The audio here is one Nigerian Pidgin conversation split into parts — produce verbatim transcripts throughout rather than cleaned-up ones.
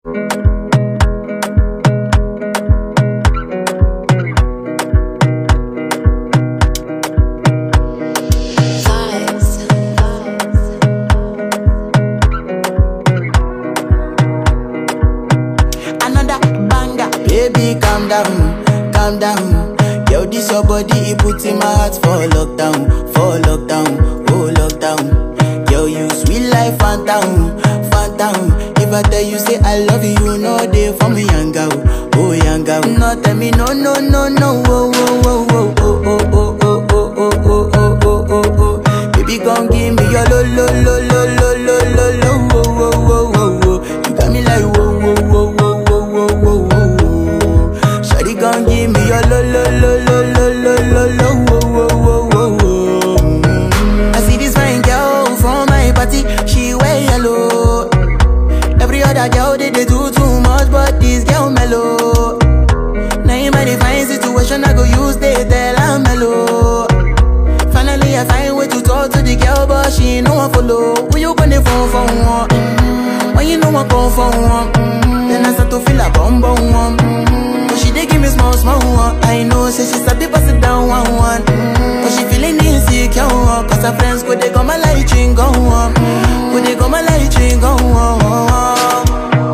Baby, calm down, calm down. Yo, this your body, it puts in my heart for lockdown, for lockdown, oh lockdown. Yo, you sweet life, phantom, phantom. If I tell you say I love you, no day for me, young girl, oh young girl. No tell me no, no, no, no, oh, oh, oh, oh, oh, oh, oh, oh, oh, oh, oh, oh, oh, oh. Baby, gon' give me your lo, lo, lo, lo, lo, lo, lo, lo, oh, oh, oh, oh, oh. You got me like whoa, whoa, whoa, whoa, whoa, whoa, whoa. Gon' give me your lo lo lo lo lo lo lo lo wo wo wo wo wo. Mm. I see this fine girl from my party, she wear yellow. Every other girl they, they do too much, but this girl mellow. Now in my divine situation, I go use they tell I'm mellow. Finally I find way to talk to the girl, but she ain't no one follow. Who you gonna phone for one? Mm. When you know I come for one, mm. Then I start to feel a bum bum one. She dey give me small, small one. I know, say she sabi pass it down one, one. Mm. But she feeling insecure, one. Cause her friends go they come my light ring go on. Go they come my light ring go on.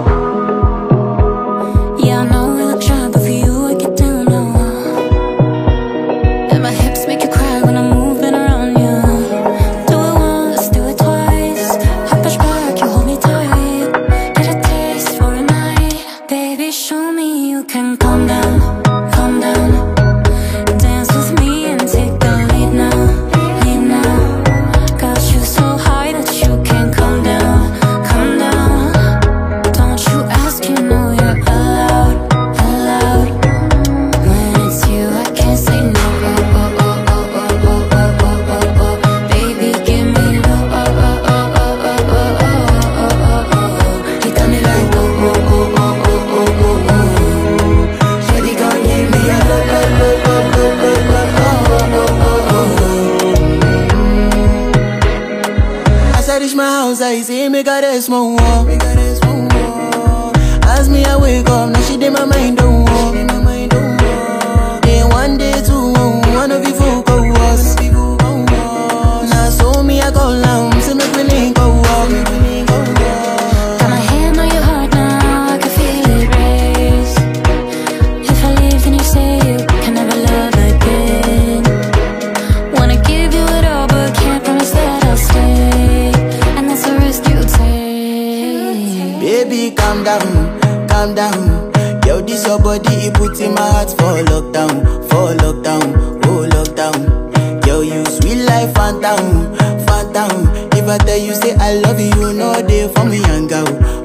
Yeah, I know we look shy, but for you I get down low. And my hips make you cry when I'm moving around you. Do it once, do it twice. I push back, you hold me tight. Get a taste for a night. Baby, show me you can calm down, calm down. Dance with me and take the lead now, lead now. Got you so high that you can't come down, come down. Don't you ask, you know you're allowed, allowed. When it's you, I can't say no. Oh, oh, oh, oh, oh, oh, oh, oh, oh. Baby, give me low. Oh, oh, oh, oh, oh, oh, oh, oh, oh. You got me like oh, oh, oh, oh, oh, oh, oh, oh. As I reach my house, I see me got a small wall. As me I wake up, now she did my mind don't walk. Then one day two, one of you folk go was. Now so me I go down, see me feeling go walk. Got my hand on your heart now, I can feel it race. If I leave then you say you can never love again. Wanna give you it all but can't promise that I'll stay. And that's a risk you take. Baby, calm down, calm down. Yo, this your body, it puts in my heart for lockdown, for lockdown, oh lockdown. Yo, you sweet life, phantom, phantom. If I tell you say I love you, no day for me, young girl,